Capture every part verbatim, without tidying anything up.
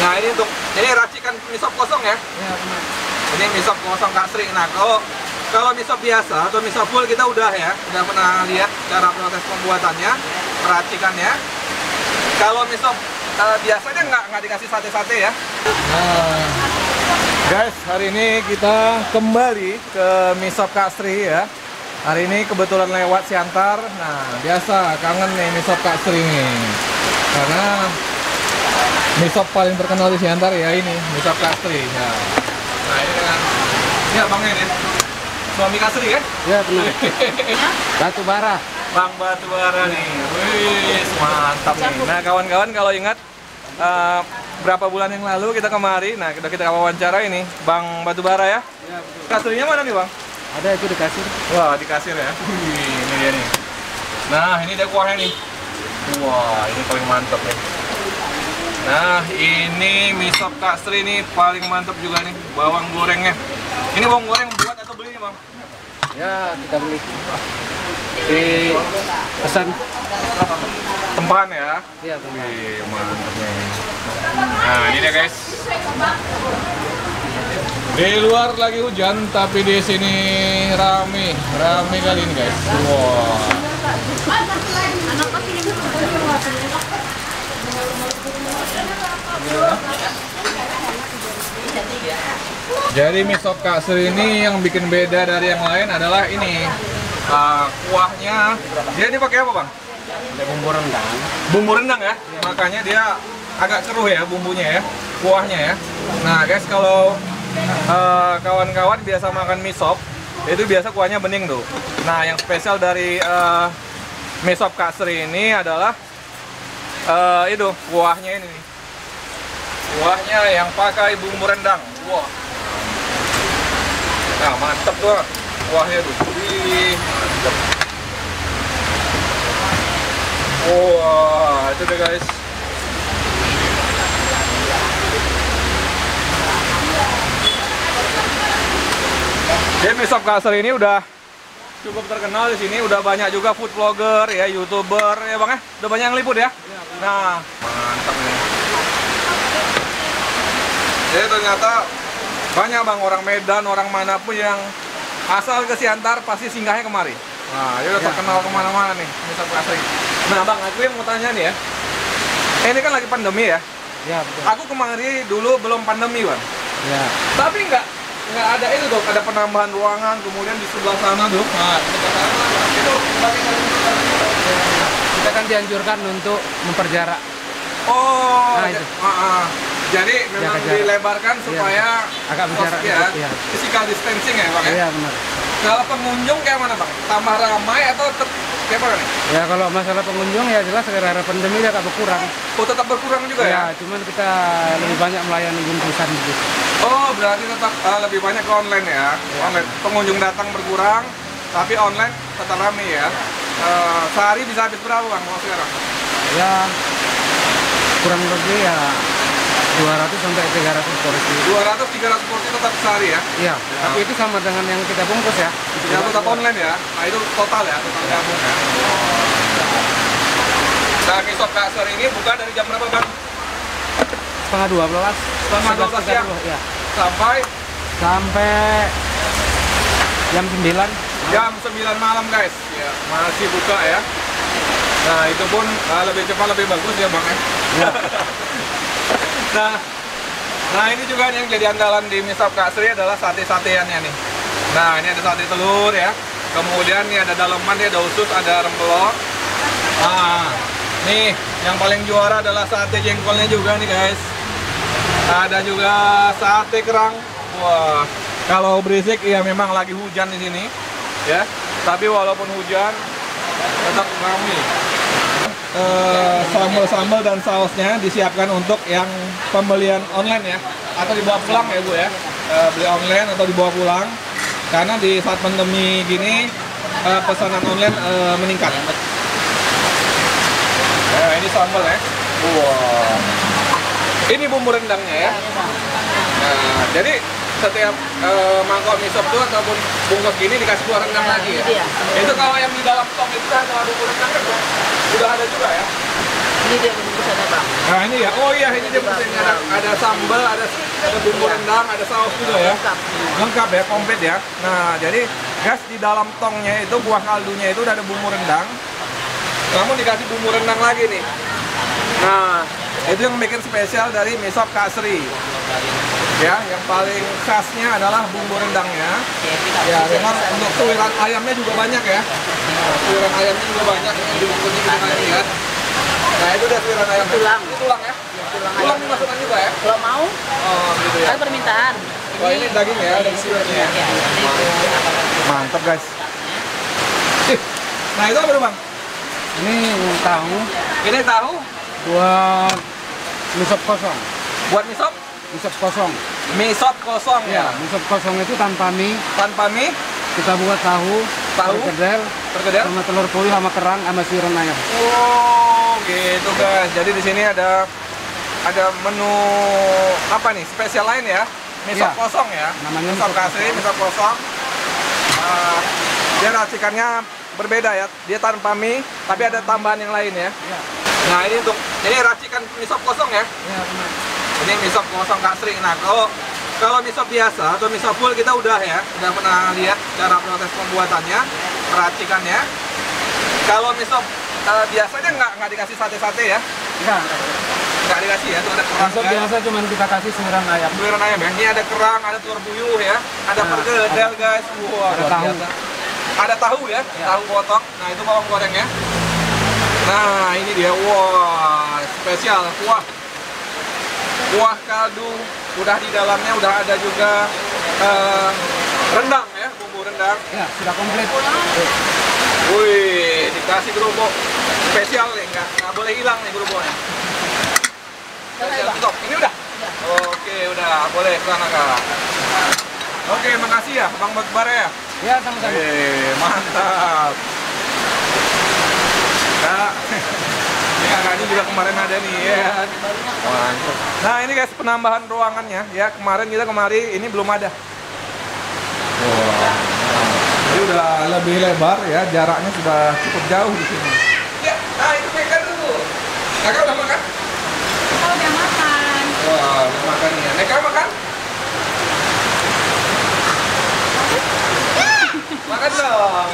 Nah ini untuk ini racikan mie sop kosong ya. Ya, benar. Ini mie sop kosong Kak Sri. Nah kalau kalau mie sop biasa atau mie sop full kita udah ya, udah pernah lihat cara proses pembuatannya, racikannya. Kalau mie sop uh, biasanya nggak nggak dikasih sate-sate ya. Nah, guys, hari ini kita kembali ke mie sop Kak Sri ya. Hari ini kebetulan lewat Siantar. Nah, biasa kangen nih mie sop Kak Sri nih. Karena mie sop paling terkenal di Siantar ya ini, mie sop Kak Sri ya. Nah, ini dengan ini abangnya nih. Suami Kak Sri kan? Ya, benar. Batu bara. Bang Batu Bara nih. Wih, mantap nih. Nah, kawan-kawan kalau ingat uh, berapa bulan yang lalu kita kemari, nah kita kita wawancara ini Bang Batu Bara ya. Ya, betul. Kak Srinya mana nih, Bang? Ada itu di kasir. Wah, di kasir ya. Wih, ini dia nih. Nah, ini dia kuahnya nih. Wah, ini paling mantap nih. Nah, ini mie sop Kak Sri nih paling mantap juga nih. Bawang gorengnya. Ini bawang goreng buat atau beli nih, Bang? Ya, kita beli. Di pesan Tempahan ya. Iya, benar. Wih, mantap nih. Nah, ini dia guys. Di luar lagi hujan, tapi di sini rame, rame kali ini guys. Wow. Jadi mie sop Kak Sri ini yang bikin beda dari yang lain adalah ini uh, kuahnya. Dia ini pakai apa, Bang? Ada bumbu rendang. Bumbu rendang ya, makanya dia agak keruh ya bumbunya ya, kuahnya ya. Nah guys, kalau kawan-kawan uh, biasa makan mie sop, itu biasa kuahnya bening tuh. Nah yang spesial dari uh, mie sop Kak Sri ini adalah uh, itu kuahnya ini nih. Kuahnya yang pakai bumbu rendang. Wah. Nah mantep tuh kuahnya tuh. Wih, mantep. Wah, itu deh guys. Jadi mie sop Kak Sri ini udah cukup terkenal di sini, udah banyak juga food vlogger ya, YouTuber ya Bang ya. Udah banyak yang liput ya. Nah, mantap nih. Jadi ternyata banyak Bang orang Medan, orang manapun yang asal ke Siantar pasti singgahnya kemari. Nah, dia udah ya, terkenal kemana-mana nih mie sop Kak Sri. Nah Bang, aku yang mau tanya nih ya, ini kan lagi pandemi ya. Ya, betul. Aku kemari dulu belum pandemi Bang. Ya. Tapi nggak nggak ada itu tuh, ada penambahan ruangan, kemudian di sebelah sana tuh. Nah, di sebelah sana itu bagaimana? Kita kan dianjurkan untuk memperjarak. Oh, Nah, itu. uh, uh. Jadi memang jarak. dilebarkan supaya agak berjarak ya, ya. physical distancing ya Bang ya. Iya, benar. Kalau pengunjung kayak mana Bang? Tambah ramai atau tetap kayak apa nih? Ya, kalau masalah pengunjung ya jelas gara-gara pandemi dia agak berkurang. Oh, tetap berkurang juga ya? Ya, cuman kita lebih banyak melayani bungkusan gitu. Oh, berarti tetap uh, lebih banyak ke online ya? Ya. Online. Pengunjung datang berkurang, tapi online tetap ramai ya? Uh, sehari bisa habis berapa Bang kalau sekarang? Ya, kurang lebih ya dua ratus sampai tiga ratus porsi. dua ratus tiga ratus porsi tetap sehari ya? Iya, ya. Tapi itu sama dengan yang kita bungkus ya. Yang tetap online ya? Nah itu total ya? Total gabung ya? Nah mie sop Kak Sri ini buka dari jam berapa Bang? Setengah dua belas. Setengah dua belas siang? Ya. Sampai? Sampai jam sembilan. Jam sembilan malam guys. Ya, masih buka ya. Nah itu pun uh, lebih cepat lebih bagus ya Bang ya? Ya. Nah, nah ini juga yang jadi andalan di mie sop Kak Sri adalah sate-sateannya nih. Nah ini ada sate telur ya. Kemudian nih ada daleman, ada usus, ada rempelok. Nah, nih yang paling juara adalah sate jengkolnya juga nih guys. Ada juga sate kerang. Wah, kalau berisik ya memang lagi hujan di sini ya. Tapi walaupun hujan tetap ramai. Uh, sambal-sambal dan sausnya disiapkan untuk yang pembelian online ya, atau dibawa pulang ya Bu ya, uh, beli online atau dibawa pulang karena di saat pandemi gini uh, pesanan online uh, meningkat. Nah ini sambal ya, wow. Ini bumbu rendangnya ya. Nah jadi setiap uh, mangkok mie sop itu ataupun bungkus gini dikasih kuah rendang lagi ya. Iya. Itu kalau yang di dalam tong itu ada bumbu rendang kan udah ada juga ya. Ini dia bungkusannya bang. Nah ini ya, oh iya ini dia bungkusannya ada, ada sambal, ada ada bumbu rendang, ada saus juga ya. Lengkap. Lengkap ya, komplit ya. Nah jadi guys di dalam tongnya itu kuah kaldunya itu udah ada bumbu rendang. Namun dikasih bumbu rendang lagi nih. Nah itu yang bikin spesial dari mie sop Kak Sri. Ya, yang paling khasnya adalah bumbu rendangnya. Ya, memang untuk suiran ayamnya juga banyak ya. Nah, suiran ayamnya juga banyak yang dibungkusnya kita lihat. Nah itu udah suiran ayam. Tulang. Ini tulang ya. Tulang Tulang ayam. dimasukkan juga ya. Kalau mau, Oh gitu ya. ada permintaan. Wah ini daging ya, daging suirannya ya. Ya, ini Mantap guys. Ih, nah itu apa tuh bang? Ini tahu Ini tahu buat mie sop kosong. buat mie sop. Mie sop kosong. Mie sop kosong Ya, ya. mie sop kosong itu tanpa mie. Tanpa mie, Kita buat tahu, Tahu. perkedel, perkedel. sama telur puyuh sama kerang sama siuran ayam. Oh, gitu guys. Jadi di sini ada ada menu apa nih? Spesial lain ya. Mie sop Iya. kosong ya. Namanya mie sop mie sop Kak Sri, mie sop kosong. Ah, dia racikannya berbeda ya. Dia tanpa mie, tapi ada tambahan yang lain ya. Ya, Nah, ini untuk ini racikan mie sop kosong ya. ya benar. Ini mie sop kosong Kak Sri. Nah, kalau kalau mie sop biasa atau mie sop full kita udah ya, udah pernah lihat cara proses pembuatannya, racikannya. Kalau mie sop eh, biasanya nggak nggak dikasih sate-sate ya, Enggak, nggak dikasih ya. Tuh ada kerang, mie sop kan? biasa cuma kita kasih siuran ayam. Suiran ayam ya. Ini ada kerang, ada telur puyuh ya, ada Nah, perkedel guys. Wah, ada luar tahu. biasa. Ada tahu ya, Ya. tahu potong. Nah itu bawang gorengnya. Nah ini dia, wah spesial kuah, kuah kaldu. Udah di dalamnya udah ada juga eh, rendang ya, bumbu rendang. Ya, sudah komplit. Wih, dikasih gerobok spesial nih, nggak nggak boleh hilang nih geroboknya. Spesial stop. Ini udah. Oke, udah boleh sana kak. Oke, makasih ya, Bang Bakbar ya. Ya, sama-sama. Oke, mantap. Nah, ini kakak ini juga kemarin ada nih ya. Mantap. Nah ini guys penambahan ruangannya ya, kemarin kita kemari ini belum ada. Wah, ini udah lebih lebar ya, jaraknya sudah cukup jauh di sini. Ya, nah itu makan dulu. Kakak udah makan? Kita udah makan. Wah, udah makan ya. Neka makan? Makan dong.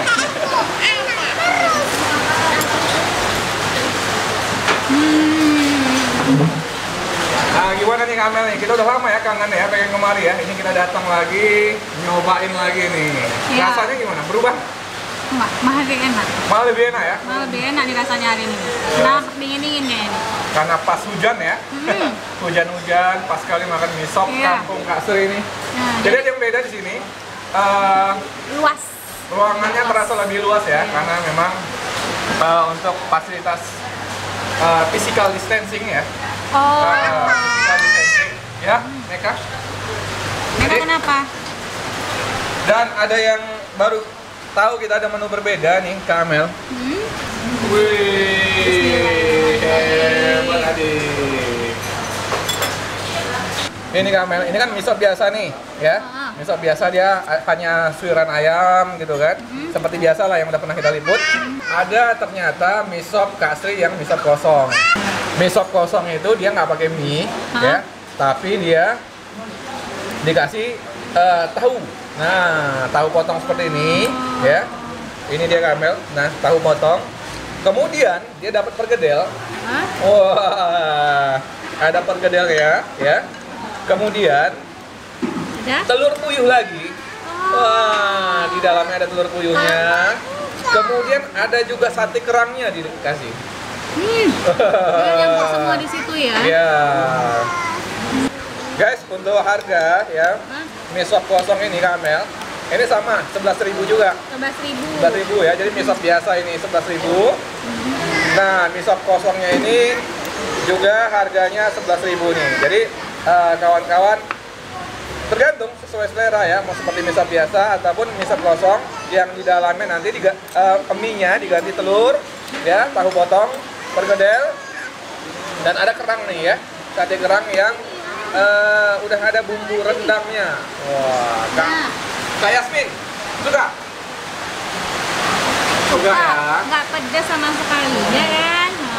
Nah gimana nih Kamel nih, kita udah lama ya kangen ya, pengen kemari ya. Ini kita datang lagi, nyobain lagi nih. Iya. Rasanya gimana? Berubah? Enggak, malah lebih enak. Malah lebih enak ya? Malah lebih enak nih rasanya hari ini. Nah, dingin-dingin kayaknya nih. Karena pas hujan ya. Hmm. Hujan-hujan, pas kali makan mie sop Iya. kampung Kak Sri ini. Nah, Jadi ada yang beda di sini. eh, luas. ruangannya terasa lebih luas ya, karena memang eh, untuk fasilitas eh, physical distancing ya. Oh, Eh, physical distancing ya, Neka. Neka Jadi- kenapa? Dan ada yang baru tahu kita ada menu berbeda nih, Kak Amel. Hmm? Wih, hebat adik. Ini Kak Amel, ini kan mie sop biasa nih, ya. Ah. Mie sop biasa dia hanya suiran ayam gitu kan. Seperti biasa lah yang udah pernah kita liput. Ada ternyata mie sop Kak Sri yang mie sop kosong. Mie sop kosong itu dia nggak pakai mie, Ah. ya, tapi dia dikasih eh, tahu. Nah, tahu potong seperti ini, ya. Ini dia Kamel. Nah, tahu potong. Kemudian dia dapat perkedel. Hah? Wah, ada perkedel ya, ya. Kemudian Udah? telur puyuh lagi. Wah, di dalamnya ada telur puyuhnya. Kemudian ada juga sate kerangnya dikasih. Hmm. Udah nyampur semua di situ ya? Ya. Guys, untuk harga ya Hah? mie sop kosong ini Kamel, ini sama sebelas ribu juga. sebelas ribu. sebelas ribu ya. Jadi mie sop biasa ini sebelas ribu. Nah, mie sop kosongnya ini juga harganya sebelas ribu nih. Jadi eh, kawan-kawan tergantung sesuai selera ya, mau seperti mie sop biasa ataupun mie sop kosong yang di dalamnya nanti diga, eh, mie-nya diganti telur ya, tahu potong, perkedel, dan ada kerang nih ya, sate kerang yang eh, udah ada bumbu rendangnya. Wah, Kak, Nah, Kak Yasmin, suka? Suka ya? nggak pedas sama sekali, ya kan? Nah,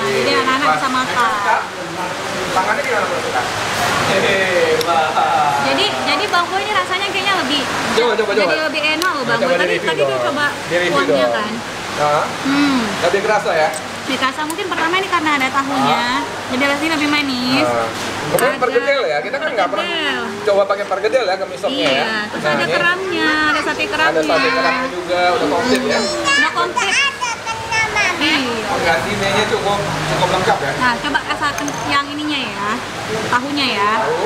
jadi anak-anak bisa makan. Tangannya gimana menurut Kak? Hebat. Jadi jadi Bang Boy ini rasanya kayaknya lebih Coba, coba, jadi coba. lebih enak loh Bang Coba Boy. Tadi di-review tadi dia dong. coba Di-review kuahnya dong. kan. Nah, Hmm. lebih kerasa ya? Dikasa mungkin pertama ini karena ada tahunya, jadi rasanya lebih manis. Nah, kemudian Ada pergedel ya, kita kan nggak pernah pergedel. coba pakai pergedel ya ke mie sopnya ya. Iya, terus Nah, ada ini kerangnya, ada sate kerangnya. ada sate kerangnya juga, udah komplit ya. Udah komplit. Iya. Pengganti mie-nya cukup cukup lengkap ya. Nah, coba rasakan yang ininya ya, tahunya ya. Tahu.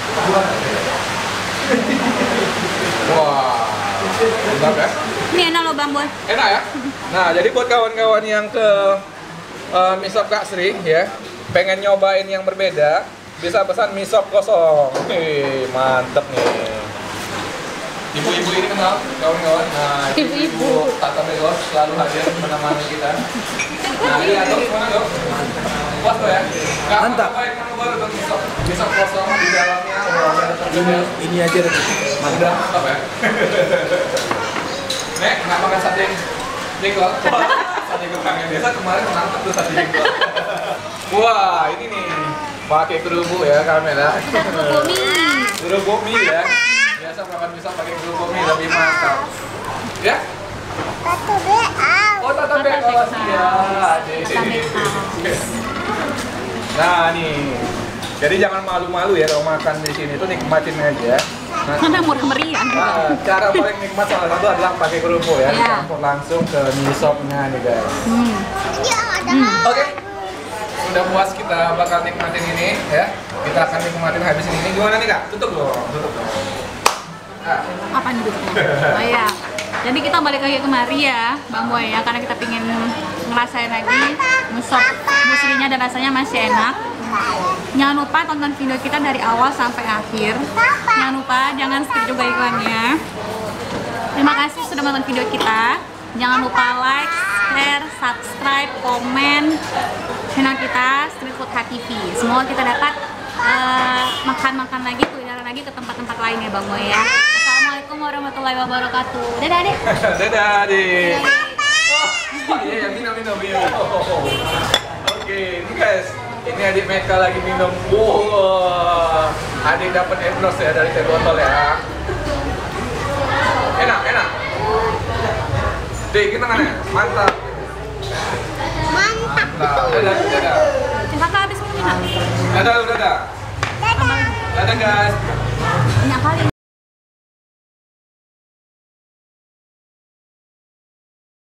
Wah, mantap ya. Ini enak loh Bang Boy. Enak ya. Nah, jadi buat kawan-kawan yang ke uh, mie sop Kak Sri ya, pengen nyobain yang berbeda, bisa pesan mie sop kosong. Wih, mantep nih. Ibu-ibu ini kenal kawan-kawan. Nah, Ibu-ibu. Tata Megos selalu hadir menemani kita. Nah, ini aduk mana dok? Puas tuh ya? Nggak Mantap. apa-apa yang baru tuh mie sop. Mie sop kosong di dalamnya. Wah, ada pergedel. Ini aja deh. Udah mantap ya. Nek, nggak makan sate jengkol? Sate kentang yang biasa kemarin mantap tuh sate jengkol. Wah, ini nih pakai kerupuk ya kamera. Kita kerupuk mie. Kerupuk mie ya. Biasa makan bisa pakai kerupuk mie lebih mantap. Ya? Oh, tata bek. Oh, siap. Nah, nih. Jadi jangan malu-malu ya kalau makan di sini tuh nikmatin aja. Nah, Karena murah meriah. Nah, cara paling nikmat salah satu adalah pakai kerupuk ya, Iya. dicampur langsung ke mie sopnya nih guys. Hmm. Oke, sudah puas kita bakal nikmatin ini ya. Kita akan nikmatin habisin ini. Gimana nih Kak? Tutup dong, tutup dong. Nah, Apa nih duduknya? Oh iya. Jadi kita balik lagi kemari ya, Bang Boy ya, karena kita pengen ngerasain lagi musop muslinya dan rasanya masih enak. Jangan lupa tonton video kita dari awal sampai akhir. Jangan lupa jangan skip juga iklannya. Terima kasih sudah menonton video kita. Jangan lupa like, share, subscribe, komen channel kita Street Food H T V. Semoga kita dapat eh, makan-makan lagi, kulineran lagi ke tempat-tempat lain ya Bang Boy ya. Assalamualaikum warahmatullahi wabarakatuh. Dadah Dek. dadah adik. Oh, iya, yang minum minum minum. Oke, ini guys. Ini adik Meka lagi minum. Wow, adik dapat endorse ya dari teh botol ya. Enak, enak. Dek, kita tangannya. Mantap. Mantap. Dadah, dadah. Kakak habis minum. Dadah, dadah. Dadah, guys. Banyak kali.